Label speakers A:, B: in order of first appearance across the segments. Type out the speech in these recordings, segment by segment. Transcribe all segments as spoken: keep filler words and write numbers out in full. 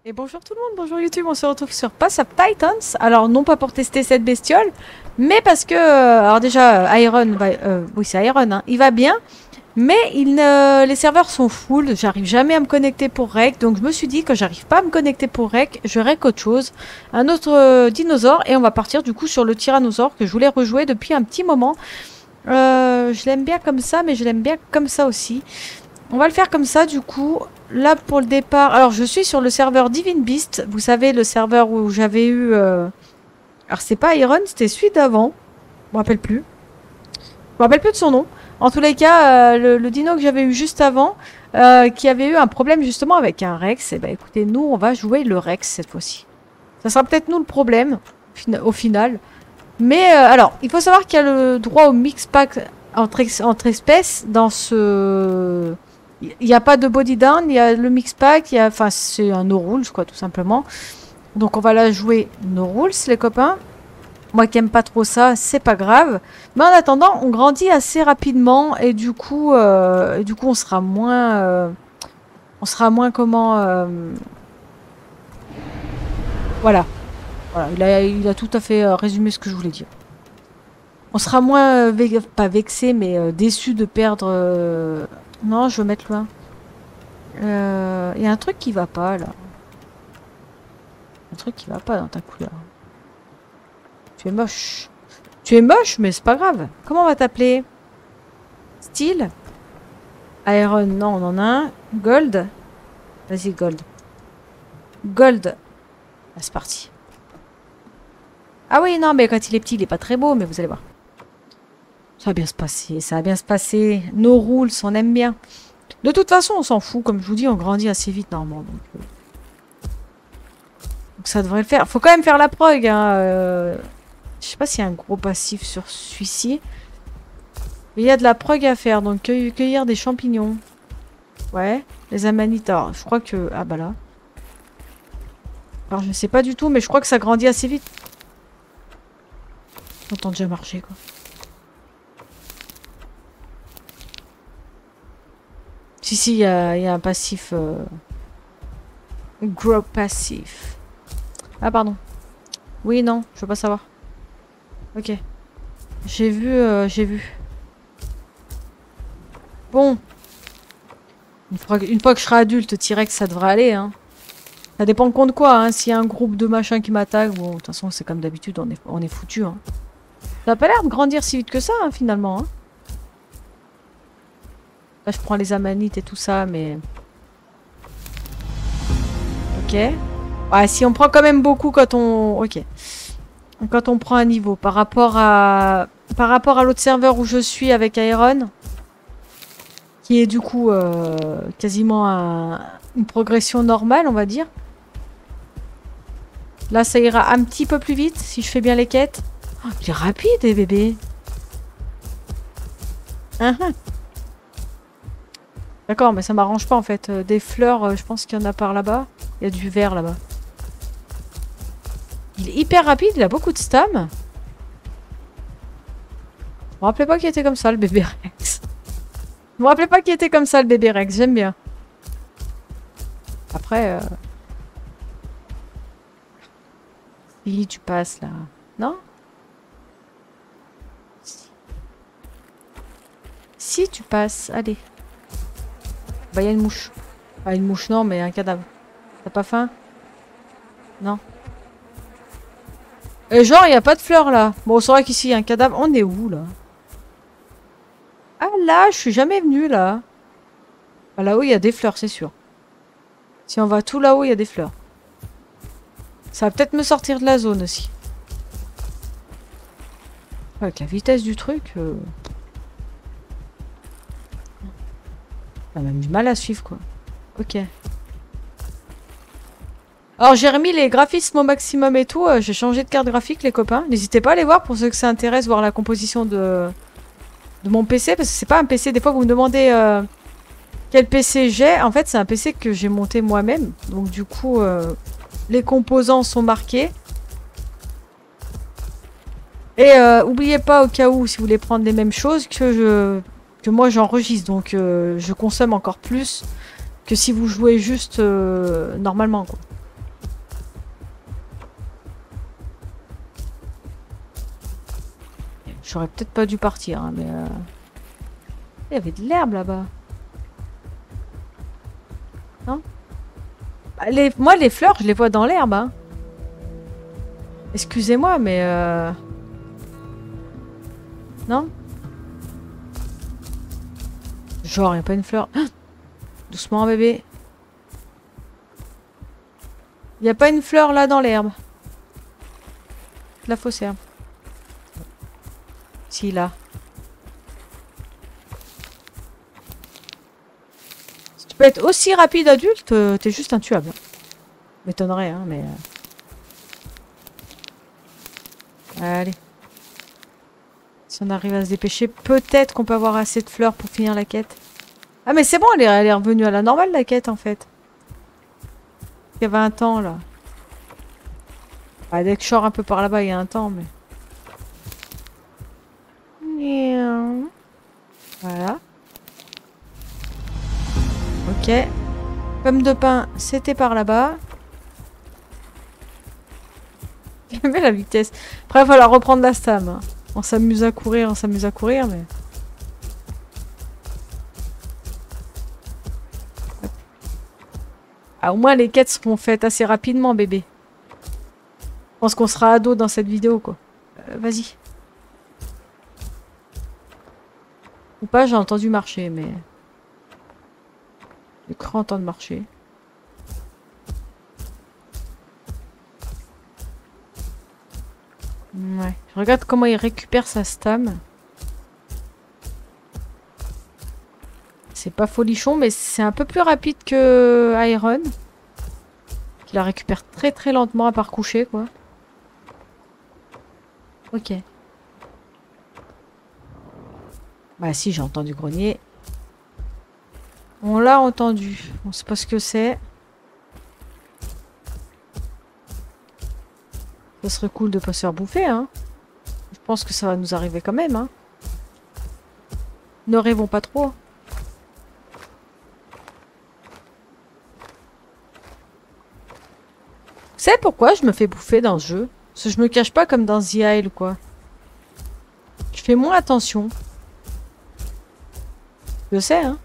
A: Et bonjour tout le monde, bonjour YouTube, on se retrouve sur Pass of Titans. Alors non pas pour tester cette bestiole, mais parce que, euh, alors déjà Iron, va, euh, oui c'est Iron, hein, il va bien, mais il ne, les serveurs sont full, j'arrive jamais à me connecter pour Rec, donc je me suis dit que j'arrive pas à me connecter pour Rec, je Rec autre chose, un autre euh, dinosaure, et on va partir du coup sur le tyrannosaure que je voulais rejouer depuis un petit moment. Euh, je l'aime bien comme ça, mais je l'aime bien comme ça aussi. On va le faire comme ça du coup. Là pour le départ, alors je suis sur le serveur Divine Beast. Vous savez le serveur où j'avais eu... Euh... Alors c'est pas Iron, c'était celui d'avant. Je me rappelle plus. Je me rappelle plus de son nom. En tous les cas, euh, le, le dino que j'avais eu juste avant, euh, qui avait eu un problème justement avec un Rex. Et ben écoutez, nous on va jouer le Rex cette fois-ci. Ça sera peut-être nous le problème au final. Mais euh, alors, il faut savoir qu'il y a le droit au mix pack entre, entre espèces dans ce... Il n'y a pas de body down, il y a le mix pack, il y a, enfin c'est un no rules quoi tout simplement. Donc on va la jouer no rules les copains. Moi qui aime pas trop ça, c'est pas grave. Mais en attendant, on grandit assez rapidement et du coup, euh, et du coup on sera moins, euh, on sera moins comment, euh, voilà. Voilà, il a, il a tout à fait euh, résumé ce que je voulais dire. On sera moins, euh, ve pas vexé, mais euh, déçu de perdre. Euh... Non, je veux mettre loin. Il euh, y a un truc qui va pas là. Un truc qui va pas dans ta couleur. Tu es moche. Tu es moche, mais c'est pas grave. Comment on va t'appeler? Steel? Iron, non, on en a un. Gold? Vas-y, Gold. Gold. Ah, c'est parti. Ah oui, non, mais quand il est petit, il est pas très beau, mais vous allez voir. Ça va bien se passer, ça va bien se passer. Nos rules, on aime bien. De toute façon, on s'en fout. Comme je vous dis, on grandit assez vite normalement. Donc, euh... donc ça devrait le faire. Faut quand même faire la prog. Hein. Euh... Je sais pas s'il y a un gros passif sur celui-ci. Mais il y a de la prog à faire. Donc cueille cueillir des champignons. Ouais. Les amanites. Alors, je crois que... Ah bah là. Alors je sais pas du tout, mais je crois que ça grandit assez vite. J'entends déjà marcher quoi. Si, si, il y, y a un passif. Euh... Gros passif. Ah, pardon. Oui, non, je veux pas savoir. Ok. J'ai vu, euh, j'ai vu. Bon. Une fois, une fois que je serai adulte, T-Rex, ça devrait aller, hein. Ça dépend contre quoi, hein. S'il y a un groupe de machins qui m'attaquent, bon, de toute façon, c'est comme d'habitude, on est, on est foutu, hein. Ça a pas l'air de grandir si vite que ça, hein, finalement, hein. Là, je prends les amanites et tout ça, mais... Ok. Ouais, si on prend quand même beaucoup quand on... Ok. Quand on prend un niveau. Par rapport à... Par rapport à l'autre serveur où je suis avec Iron. Qui est du coup euh, quasiment un... une progression normale, on va dire. Là, ça ira un petit peu plus vite si je fais bien les quêtes. Oh, il est rapide, les bébés. Uh -huh. D'accord, mais ça m'arrange pas en fait. Euh, des fleurs, euh, je pense qu'il y en a par là-bas. Il y a du vert là-bas. Il est hyper rapide, il a beaucoup de stam. Je me rappelais pas qu'il était comme ça le bébé Rex. Je me rappelais pas qu'il était comme ça le bébé Rex, j'aime bien. Après... Euh... Si tu passes là. Non? Si. Si tu passes, allez. Bah, il y a une mouche. Ah, une mouche, non, mais un cadavre. T'as pas faim? Non. Et genre, il n'y a pas de fleurs, là. Bon, on saura qu'ici, il y a un cadavre. On est où, là? Ah, là, je suis jamais venue, là. Ah, là-haut, il y a des fleurs, c'est sûr. Si on va tout là-haut, il y a des fleurs. Ça va peut-être me sortir de la zone, aussi. Avec la vitesse du truc... Euh... On a même du mal à suivre, quoi. Ok. Alors, j'ai remis les graphismes au maximum et tout. Euh, j'ai changé de carte graphique, les copains. N'hésitez pas à aller voir pour ceux que ça intéresse, voir la composition de, de mon P C. Parce que c'est pas un P C. Des fois, vous me demandez euh, quel P C j'ai. En fait, c'est un P C que j'ai monté moi-même. Donc, du coup, euh, les composants sont marqués. Et euh, oubliez pas, au cas où, si vous voulez prendre les mêmes choses, que je... que moi j'enregistre, donc euh, je consomme encore plus que si vous jouez juste euh, normalement quoi. j'aurais peut-être pas dû partir, hein, mais... Euh... Il y avait de l'herbe là-bas. Non bah, les... Moi, les fleurs, je les vois dans l'herbe. Hein. Excusez-moi, mais... Euh... Non? Genre, il n'y a pas une fleur... Ah doucement, bébé. Il n'y a pas une fleur là dans l'herbe. La fausse herbe. Si, là. Si tu peux être aussi rapide adulte, t'es juste intuable. M'étonnerait, hein, mais... Allez. Si on arrive à se dépêcher, peut-être qu'on peut avoir assez de fleurs pour finir la quête. Ah mais c'est bon, elle est, elle est revenue à la normale la quête en fait. Il y avait un temps là. Ah, dès que je sors un peu par là-bas, il y a un temps, mais... Voilà. Ok. Pomme de pain, c'était par là-bas. J'aimais la vitesse. Après, il va falloir reprendre la stam. Hein. On s'amuse à courir, on s'amuse à courir, mais... Ah, au moins, les quêtes seront faites assez rapidement, bébé. Je pense qu'on sera ado dans cette vidéo, quoi. Euh, Vas-y. Ou pas, j'ai entendu marcher, mais... J'ai cru entendre marcher. Ouais. Je regarde comment il récupère sa stam. C'est pas folichon, mais c'est un peu plus rapide que Iron. Qui la récupère très très lentement à part coucher, quoi. Ok. Bah si, j'ai entendu grogner. On l'a entendu. On sait pas ce que c'est. Ça serait cool de pas se faire bouffer, hein. Je pense que ça va nous arriver quand même, hein. Ne rêvons pas trop. Vous savez pourquoi je me fais bouffer dans ce jeu? Parce que je me cache pas comme dans The Isle ou quoi. Je fais moins attention. Je sais, hein.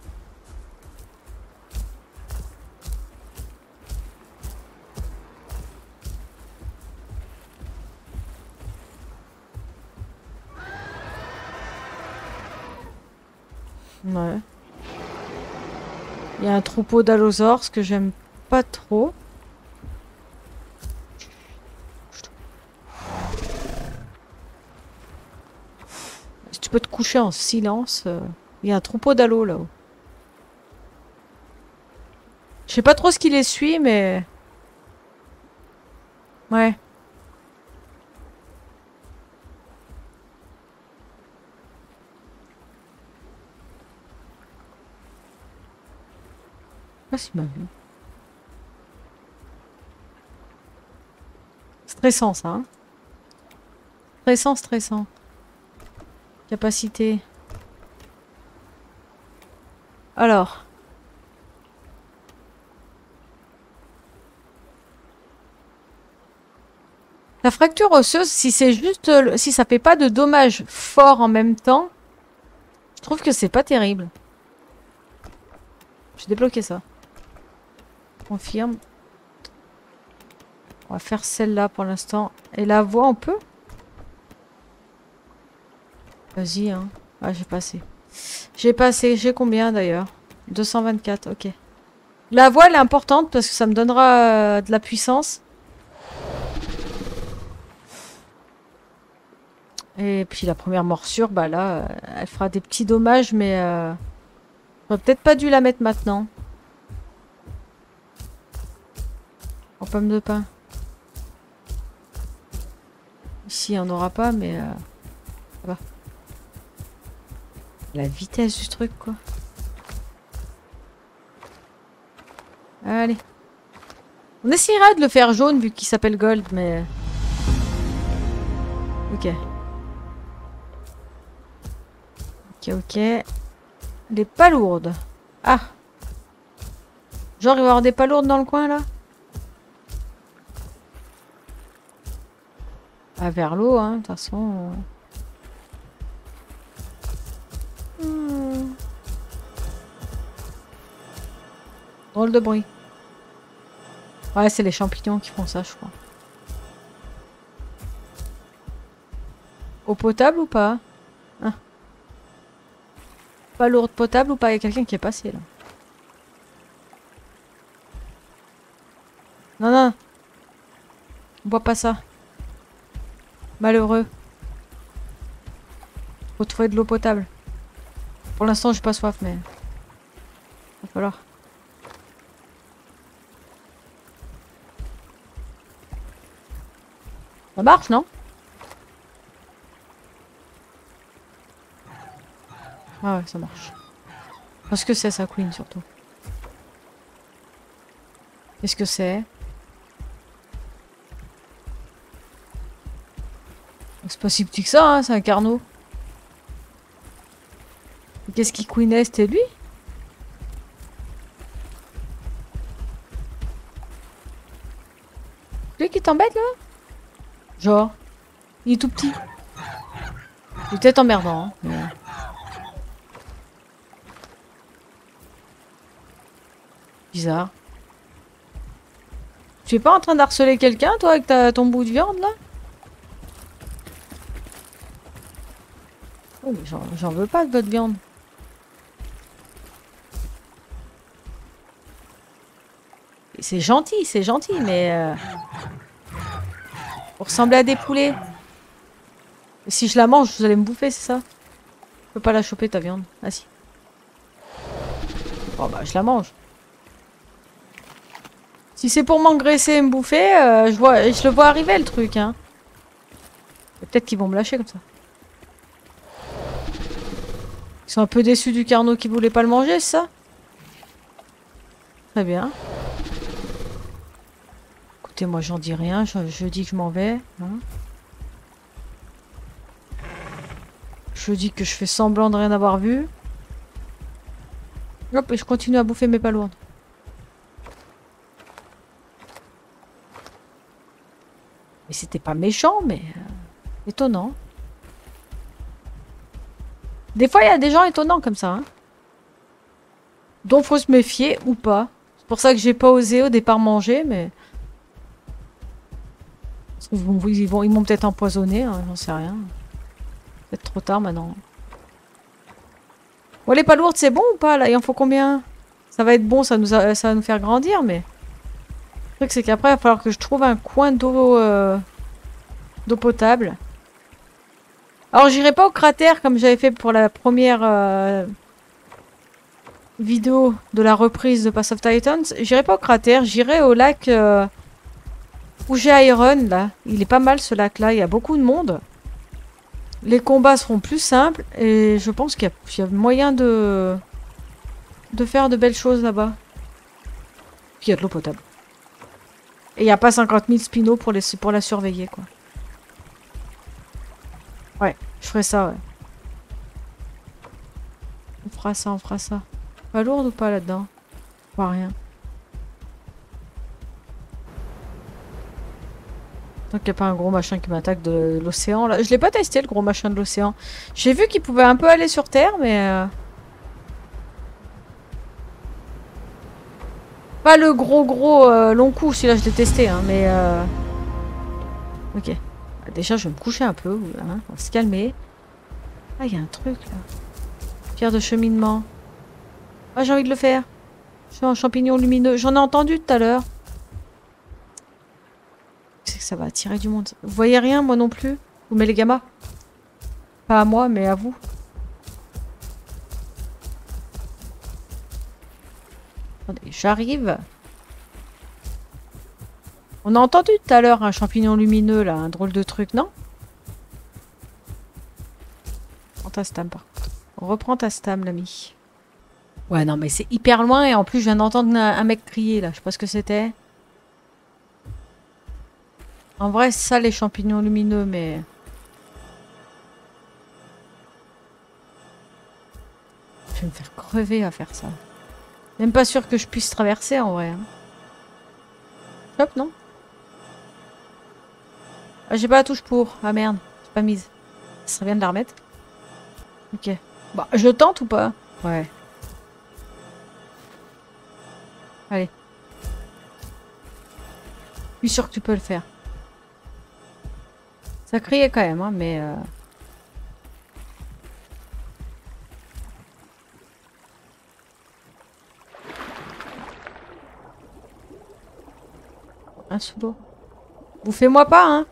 A: Ouais. Il y a un troupeau d'allosaures, ce que j'aime pas trop. Si tu peux te coucher en silence, euh, il y a un troupeau d'allos là-haut. Je sais pas trop ce qui les suit, mais... Ouais. Ah, s'il m'a vu. Stressant ça, hein. Stressant, stressant. Capacité. Alors. La fracture osseuse, si c'est juste... le- Si ça fait pas de dommages forts en même temps, je trouve que c'est pas terrible. J'ai débloqué ça. Confirme. On va faire celle-là pour l'instant. Et la voix, on peut? Vas-y, hein. Ah, j'ai passé. J'ai passé. J'ai combien d'ailleurs? deux cent vingt-quatre, ok. La voix, elle est importante parce que ça me donnera euh, de la puissance. Et puis la première morsure, bah là, euh, elle fera des petits dommages, mais... Euh, j'aurais peut-être pas dû la mettre maintenant. En pomme de pain. Ici, on n'aura pas, mais... Euh, ça va. La vitesse du truc, quoi. Allez. On essaiera de le faire jaune, vu qu'il s'appelle Gold, mais... Ok. Ok, ok. Les palourdes. Ah. Genre, il va y avoir des palourdes dans le coin, là? Ah, vers l'eau, hein, de toute façon. Hmm. Drôle de bruit. Ouais, c'est les champignons qui font ça, je crois. Eau potable ou pas? Hein? Pas lourde potable ou pas? Il y a quelqu'un qui est passé là. Non, non. Bois pas ça. Malheureux. Faut trouver de l'eau potable. Pour l'instant, j'ai pas soif, mais... Va falloir. Ça marche, non? Ah ouais, ça marche. Qu'est-ce que c'est, ça, Queen, surtout? Qu'est-ce que c'est? C'est pas si petit que ça, hein, c'est un carnot. Qu'est-ce qui queenait? C'était lui? Lui qui t'embête, là? Genre, il est tout petit. Il est peut-être emmerdant, hein, mais... Bizarre. Tu es pas en train d'harceler quelqu'un, toi, avec ta, ton bout de viande, là? Oh, mais j'en veux pas de votre viande. C'est gentil, c'est gentil, mais... Euh... Vous ressemblez à des poulets. Et si je la mange, vous allez me bouffer, c'est ça? Je peux pas la choper, ta viande. Ah si. Bon bah, je la mange. Si c'est pour m'engraisser et me bouffer, euh, je, vois, je le vois arriver, le truc, hein. Peut-être qu'ils vont me lâcher comme ça. Ils sont un peu déçus du carnot qui voulait pas le manger, c'est ça? Très bien. Écoutez, moi j'en dis rien, je, je dis que je m'en vais. Hein. Je dis que je fais semblant de rien avoir vu. Hop, et je continue à bouffer mes palourdes. Mais c'était pas méchant, mais... Euh, étonnant. Des fois, il y a des gens étonnants comme ça. Hein, dont faut se méfier ou pas. C'est pour ça que j'ai pas osé au départ manger, mais... Ils vont, ils vont, ils m'ont peut-être empoisonné, hein, j'en sais rien. Peut-être trop tard maintenant. Bon, les palourdes, c'est bon ou pas là? Il en faut combien? Ça va être bon, ça, nous a, ça va nous faire grandir, mais... Le truc, c'est qu'après, il va falloir que je trouve un coin d'eau euh, d'eau potable. Alors, j'irai pas au cratère comme j'avais fait pour la première euh, vidéo de la reprise de Pass of Titans. J'irai pas au cratère, j'irai au lac euh, où j'ai Iron, là. Il est pas mal, ce lac-là, il y a beaucoup de monde. Les combats seront plus simples et je pense qu'il y, y a moyen de... de faire de belles choses là-bas. Puis il y a de l'eau potable. Et il n'y a pas cinquante mille spinos pour, les, pour la surveiller, quoi. Ouais, je ferai ça, ouais. On fera ça, on fera ça. Pas lourde ou pas là-dedans? Pas rien. Tant qu'il n'y a pas un gros machin qui m'attaque de l'océan, là. Je l'ai pas testé, le gros machin de l'océan. J'ai vu qu'il pouvait un peu aller sur Terre, mais... Euh... Pas le gros gros euh, long coup, celui-là je l'ai testé, hein, mais... Euh... Ok. Déjà, je vais me coucher un peu, hein, on va se calmer. Ah, il y a un truc, là. Pierre de cheminement. Ah, j'ai envie de le faire. Je suis un champignon lumineux. J'en ai entendu tout à l'heure. C'est que ça va attirer du monde. Vous voyez rien, moi non plus? Vous mettez les gammas? Pas à moi, mais à vous. Attendez, j'arrive. On a entendu tout à l'heure un champignon lumineux, là. Un drôle de truc, non? Prends ta stam, par contre. Reprends ta stam, l'ami. Ouais, non, mais c'est hyper loin et en plus, je viens d'entendre un, un mec crier, là. Je sais pas ce que c'était. En vrai, c'est ça, les champignons lumineux, mais... Je vais me faire crever à faire ça. Même pas sûr que je puisse traverser, en vrai. Hein. Hop, non? Ah, j'ai pas la touche pour. Ah, merde. J'ai pas mise. Ça serait bien de la remettre. Ok. Bah, je tente ou pas? Ouais. Allez. Je suis sûr que tu peux le faire. Ça criait quand même, hein, mais... Euh... Un sous l'eau. Vous faites-moi pas, hein.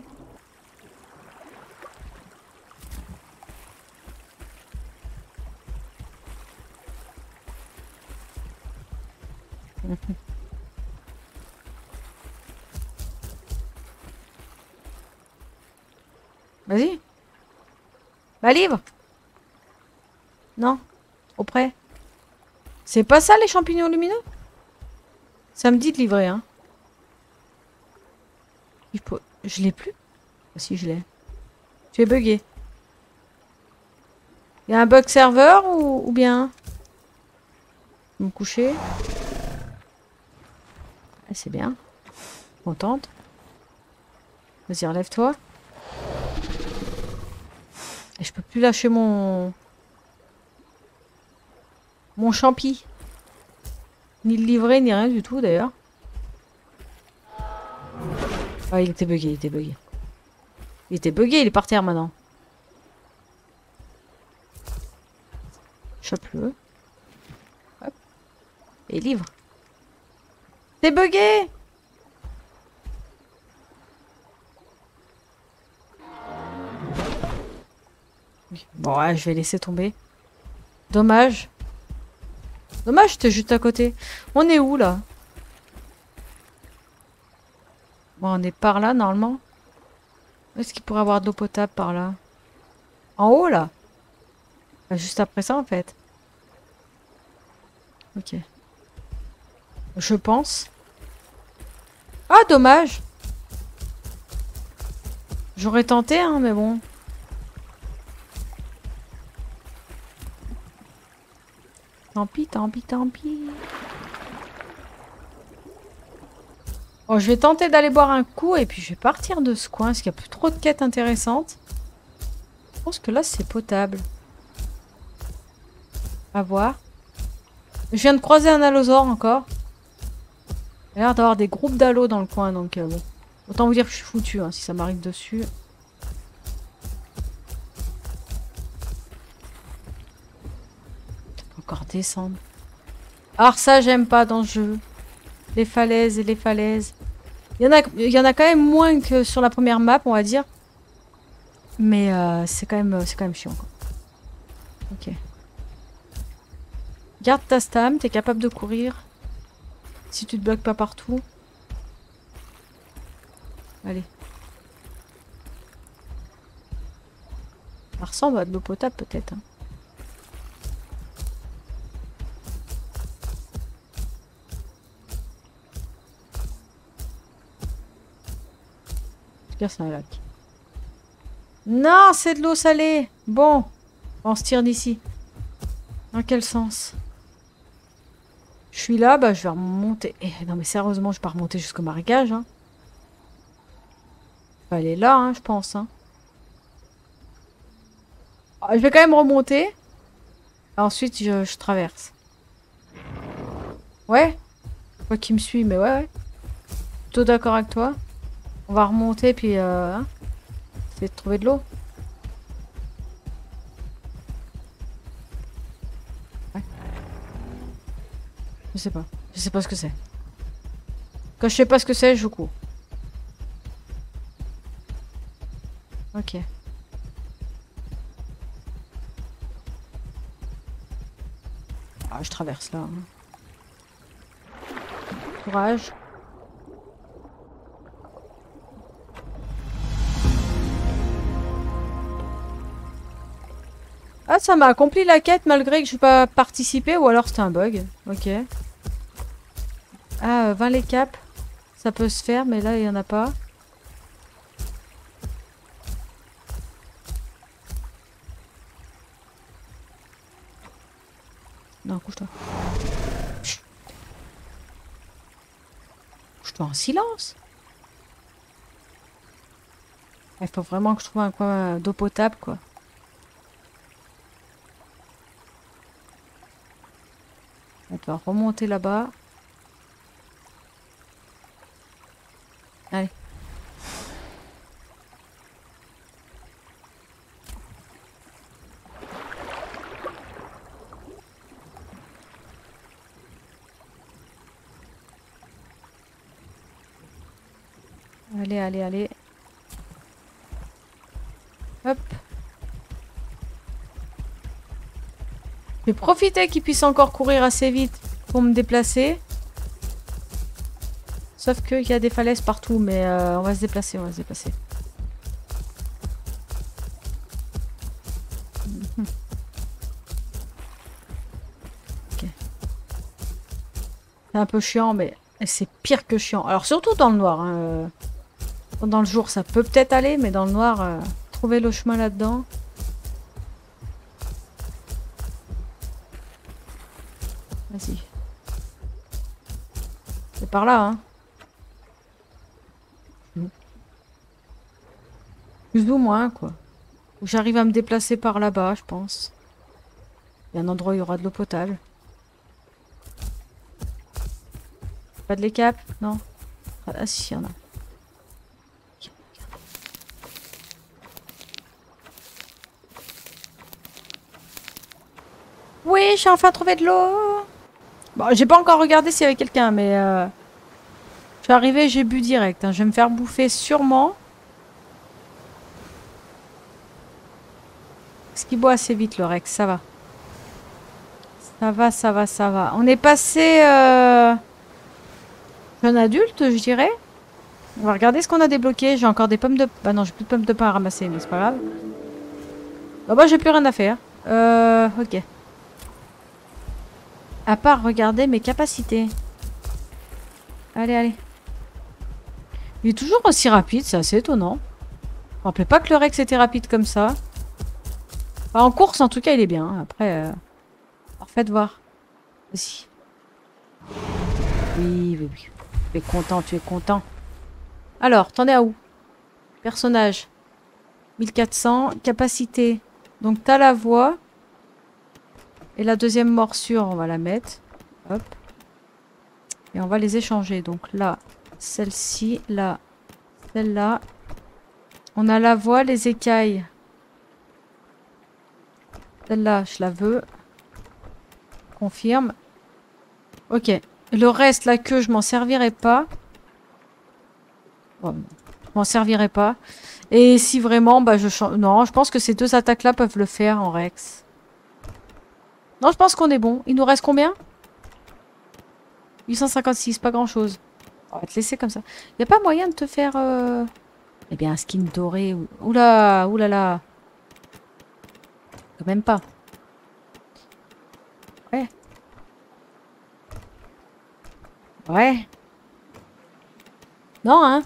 A: Vas-y. Bah livre. Non. Trop près. C'est pas ça les champignons lumineux? Ça me dit de livrer, hein. Il faut... Je l'ai plus? Ah, si, je l'ai. Tu es bugué. Il y a un bug serveur ou, ou bien... Je vais me coucher. Ah, c'est bien. Contente. Vas-y, relève-toi. Et je peux plus lâcher mon... Mon champi. Ni le livrer, ni rien du tout, d'ailleurs. Ah, il était bugué, il était bugué. Il était bugué, il est par terre maintenant. Chope-le. Hop. Et livre. T'es bugué! Bon, ouais, je vais laisser tomber. Dommage. Dommage, j'étais juste à côté. On est où, là? Bon, on est par là, normalement. Est-ce qu'il pourrait y avoir de l'eau potable par là? En haut, là? Bah, juste après ça, en fait. Ok. Je pense. Ah, dommage! J'aurais tenté, hein, mais bon. Tant pis, tant pis, tant pis. Bon, je vais tenter d'aller boire un coup et puis je vais partir de ce coin parce qu'il n'y a plus trop de quêtes intéressantes. Je pense que là, c'est potable. À voir. Je viens de croiser un allosaure encore. Il a l'air d'avoir des groupes d'allos dans le coin, donc euh, bon. Autant vous dire que je suis foutu hein, si ça m'arrive dessus. Encore descendre. Alors ça, j'aime pas dans ce jeu. Les falaises et les falaises. Il y en a, il y en a quand même moins que sur la première map, on va dire. Mais euh, c'est quand même, c'est quand même chiant. Quoi. Ok. Garde ta stam, t'es capable de courir. Si tu te bloques pas partout. Allez. Ça ressemble à de l'eau potable peut-être. Hein. C'est un lac. Non, c'est de l'eau salée. Bon, on se tire d'ici. Dans quel sens? Je suis là, bah je vais remonter. Eh, non mais sérieusement, je vais pas remonter jusqu'au marécage. Hein. Je vais aller là, hein, je pense. Hein. Je vais quand même remonter. Ensuite, je, je traverse. Ouais. Toi qui me suis, mais ouais, ouais. Plutôt d'accord avec toi. On va remonter puis euh, hein, essayer de trouver de l'eau. Ouais. Je sais pas. Je sais pas ce que c'est. Quand je sais pas ce que c'est, je cours. Ok. Ah, je traverse là. Hein. Courage. Ah, ça m'a accompli la quête malgré que je n'ai pas participé ou alors c'était un bug. Ok. Ah, vingt les caps. Ça peut se faire, mais là, il n'y en a pas. Non, couche-toi. Couche-toi en silence. Il faut vraiment que je trouve un coin d'eau potable, quoi. falloir remonter là-bas. Allez. Allez, allez, allez. Hop. Je vais profiter qu'il puisse encore courir assez vite pour me déplacer. Sauf qu'il y a des falaises partout, mais euh, on va se déplacer, on va se déplacer. Mhm. Ok. C'est un peu chiant, mais c'est pire que chiant. Alors surtout dans le noir. Hein. Dans le jour, ça peut peut-être aller, mais dans le noir, euh, trouver le chemin là-dedans. Vas-y. C'est par là, hein. Plus ou moins, quoi. J'arrive à me déplacer par là-bas, je pense. Il y a un endroit où il y aura de l'eau potable. Pas de l'écape? Non. Ah si, il y en a. Oui, j'ai enfin trouvé de l'eau. Bon, j'ai pas encore regardé s'il y avait quelqu'un, mais... Euh... Je suis arrivée, j'ai bu direct. Hein. Je vais me faire bouffer sûrement. Parce qu'il boit assez vite, le Rex. Ça va. Ça va, ça va, ça va. On est passé... Euh... Jeune adulte, je dirais. On va regarder ce qu'on a débloqué. J'ai encore des pommes de... Bah non, j'ai plus de pommes de pain à ramasser, mais c'est pas grave. Bah, bah j'ai plus rien à faire. Euh... Ok. À part regarder mes capacités. Allez, allez. Il est toujours aussi rapide, c'est assez étonnant. Je me rappelais pas que le Rex était rapide comme ça. Enfin, en course, en tout cas, il est bien. Après, euh... parfait de voir. Vas-y. Oui, oui, oui. Tu es content, tu es content. Alors, t'en es à où? Personnage. mille quatre cents. Capacité. Donc, t'as la voix. Et la deuxième morsure, on va la mettre. Hop. Et on va les échanger. Donc là, celle-ci, là, celle-là. On a la voix, les écailles. Celle-là, je la veux. Confirme. Ok. Le reste, la queue, je m'en servirai pas. Bon, je m'en servirai pas. Et si vraiment, bah je change... Non, je pense que ces deux attaques-là peuvent le faire en Rex. Non, je pense qu'on est bon. Il nous reste combien? huit cent cinquante-six, pas grand-chose. On va te laisser comme ça. Il n'y a pas moyen de te faire... Euh... Eh bien, un skin doré. Oula, oulala. Quand même pas. Ouais. Ouais. Non, hein.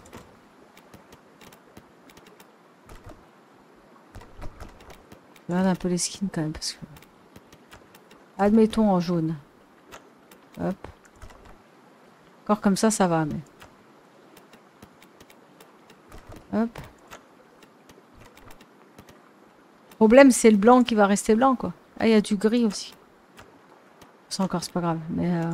A: Je regarde un peu les skins quand même, parce que... Admettons en jaune. Hop. Encore comme ça, ça va, mais... Hop. Le problème, c'est le blanc qui va rester blanc, quoi. Ah, il y a du gris aussi. Ça encore, c'est pas grave, mais... Euh...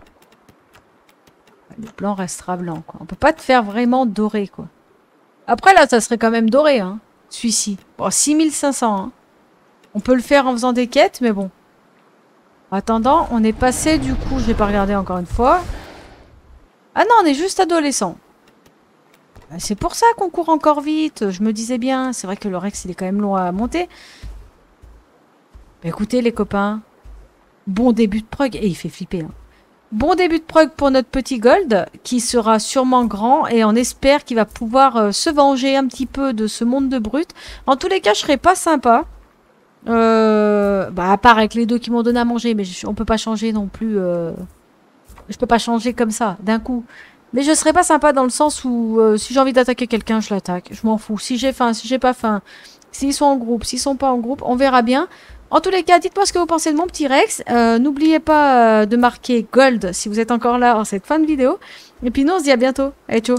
A: Le blanc restera blanc, quoi. On peut pas te faire vraiment doré, quoi. Après, là, ça serait quand même doré, hein. Celui-ci. Bon, six mille cinq cents, hein. On peut le faire en faisant des quêtes, mais bon. En attendant, on est passé, du coup, je vais pas regarder encore une fois. Ah non, on est juste adolescent. C'est pour ça qu'on court encore vite. Je me disais bien. C'est vrai que le Rex, il est quand même long à monter. Bah, écoutez, les copains. Bon début de prog. Et il fait flipper. Hein. Bon début de prog pour notre petit Gold. Qui sera sûrement grand. Et on espère qu'il va pouvoir euh, se venger un petit peu de ce monde de brut. En tous les cas, je serais pas sympa. Euh, bah, à part avec les deux qui m'ont donné à manger. Mais je, on peut pas changer non plus... Euh... Je peux pas changer comme ça, d'un coup. Mais je serais pas sympa dans le sens où euh, si j'ai envie d'attaquer quelqu'un, je l'attaque. Je m'en fous. Si j'ai faim, si j'ai pas faim, s'ils sont en groupe, s'ils sont pas en groupe, on verra bien. En tous les cas, dites-moi ce que vous pensez de mon petit Rex. Euh, N'oubliez pas euh, de marquer Gold si vous êtes encore là en cette fin de vidéo. Et puis nous, on se dit à bientôt. Allez, ciao.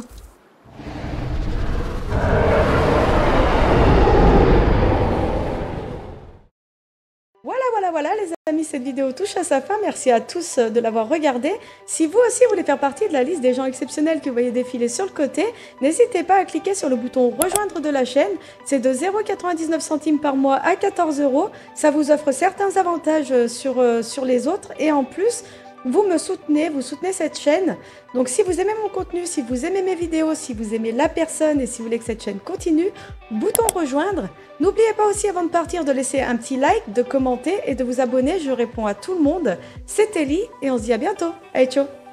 A: Voilà, voilà, voilà. voilà les amis, cette vidéo touche à sa fin. Merci à tous de l'avoir regardée. Si vous aussi voulez faire partie de la liste des gens exceptionnels que vous voyez défiler sur le côté, n'hésitez pas à cliquer sur le bouton rejoindre de la chaîne. C'est de zéro virgule quatre-vingt-dix-neuf centimes par mois à quatorze euros. Ça vous offre certains avantages sur, euh, sur les autres et en plus, vous me soutenez, vous soutenez cette chaîne. Donc si vous aimez mon contenu, si vous aimez mes vidéos, si vous aimez la personne et si vous voulez que cette chaîne continue, bouton rejoindre. N'oubliez pas aussi avant de partir de laisser un petit like, de commenter et de vous abonner. Je réponds à tout le monde. C'était Ellie et on se dit à bientôt. Allez, ciao!